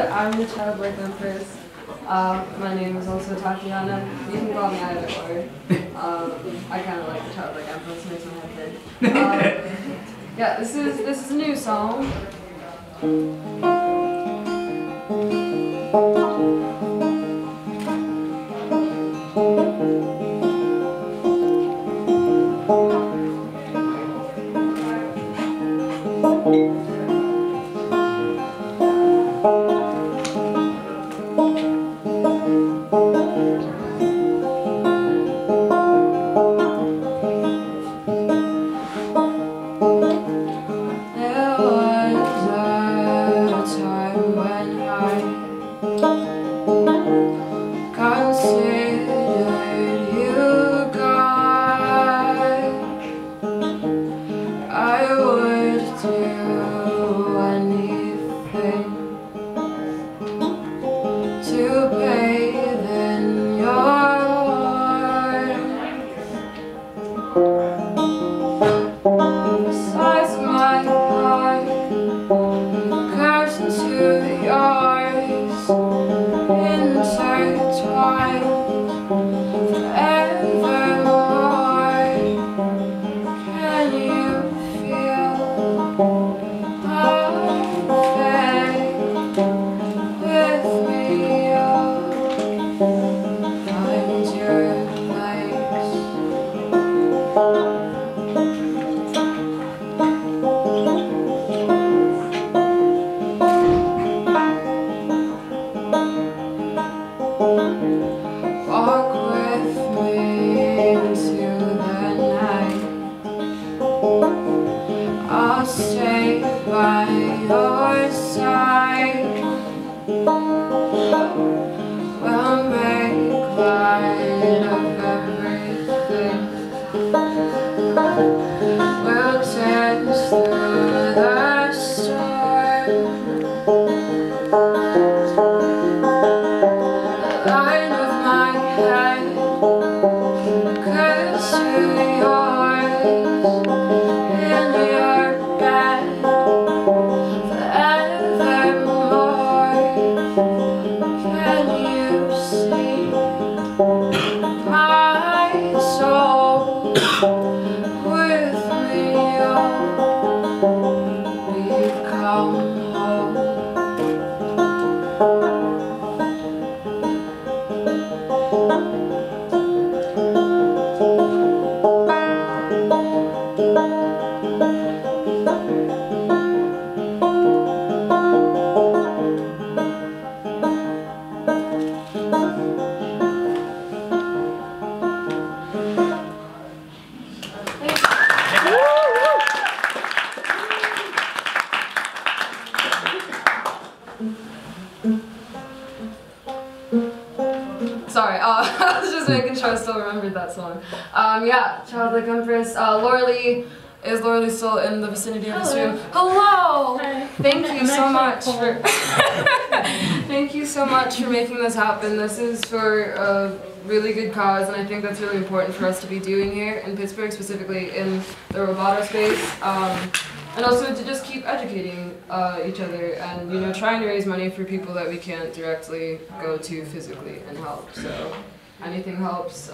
I'm the Childlike Empress. My name is also Tatiana. You can call me either or. I kind of like the Childlike Empress, makes my head big. Yeah, this is a new song. Sorry, I was just making sure I still remembered that song. Yeah, Childlike Empress. Laura Lee still in the vicinity of this room? Hello! Hi. Thank you so much for thank you so much for making this happen. This is for a really good cause, and I think that's really important for us to be doing here in Pittsburgh, specifically in the Roboto space. And also to just keep educating each other and, you know, trying to raise money for people that we can't directly go to physically and help. So anything helps.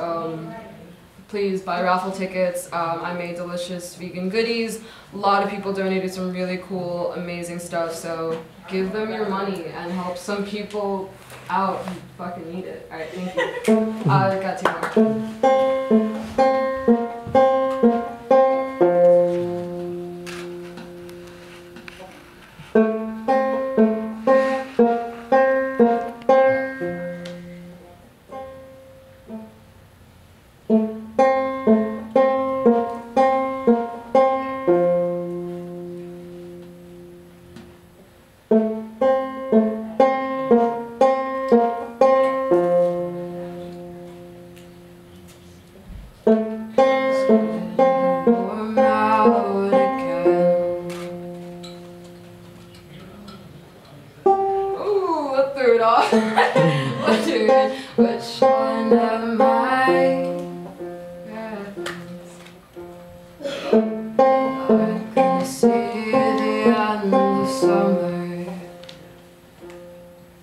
Please buy raffle tickets. I made delicious vegan goodies. A lot of people donated some really cool, amazing stuff. So give them your money and help some people out who fucking need it. All right, thank you. I got two more. Which one am I? I can see the end of summer.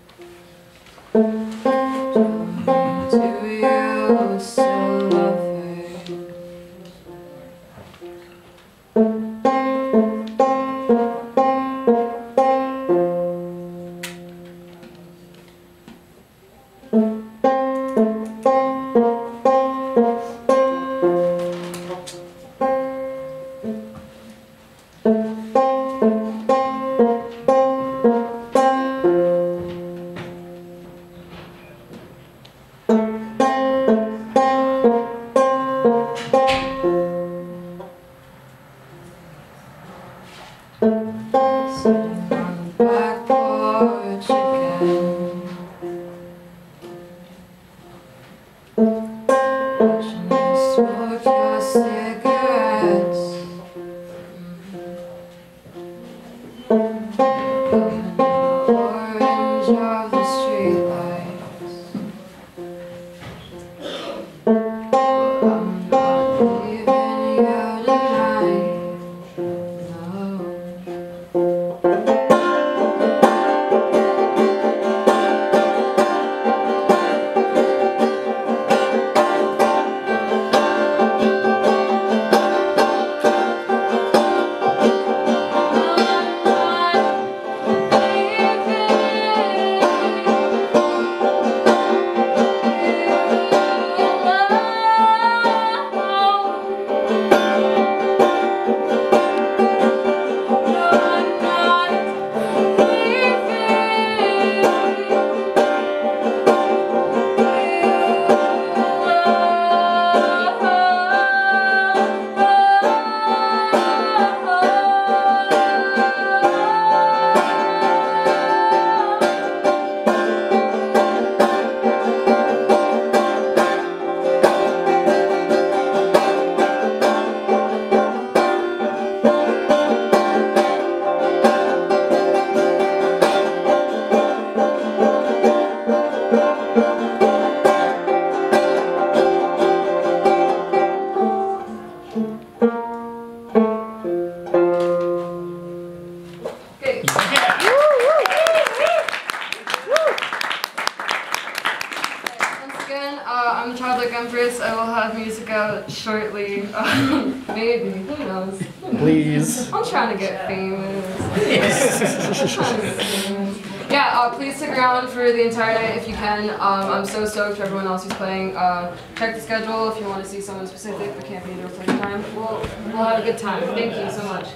I'm Childlike Empress. I will have music out shortly. Maybe. Who knows? Please. I'm trying to get famous. Yeah, please stick around for the entire night if you can. I'm so stoked for everyone else who's playing. Check the schedule if you want to see someone specific that can't be there for the time. We'll have a good time. Thank you so much.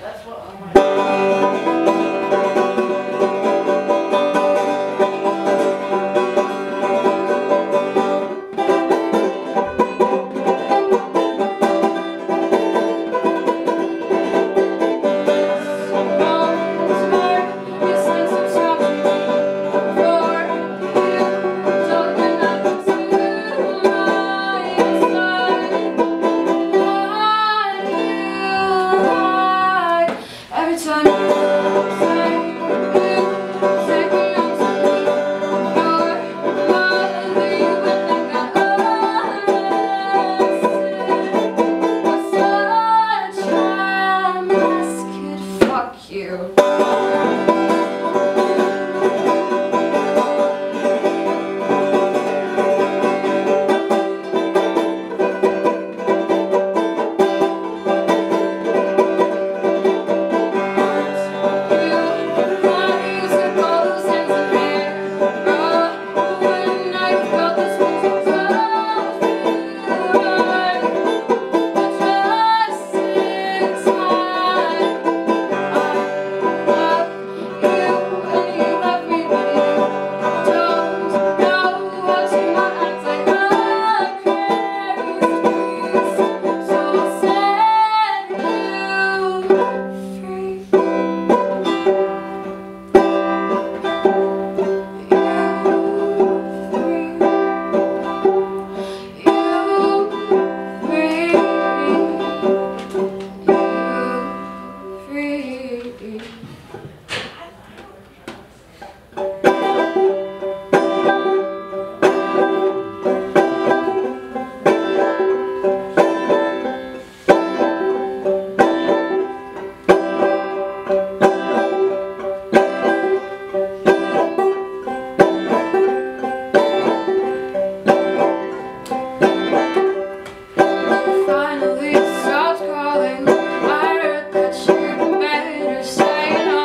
Finally, it stopped calling. I heard that you'd been better staying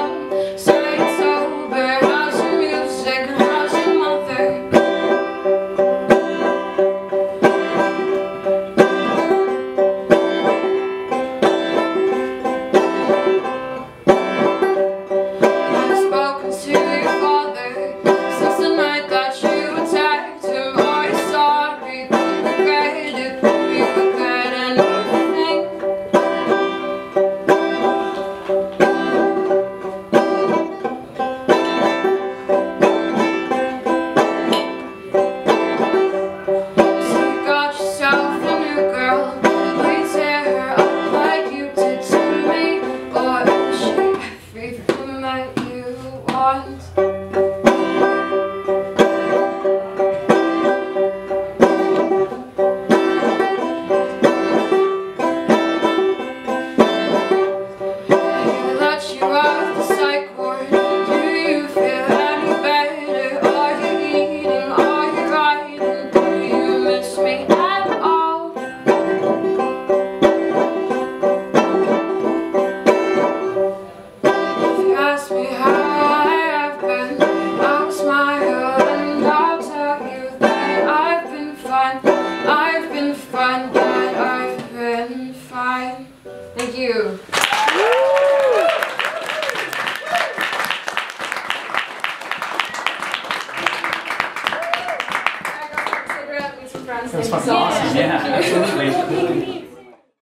coming. Thank you. It was awesome. Yeah, absolutely.